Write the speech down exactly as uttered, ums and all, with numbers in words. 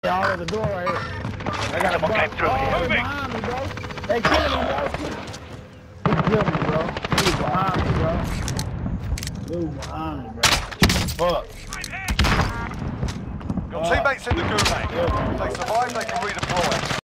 all over the door right here. I got a Someone came through oh, here. They behind me, bro. They killing me, bro. He killed me, bro. He behind me, bro. Dude behind me, bro. Fuck. Your teammates in the gulag. If they survive, they can redeploy.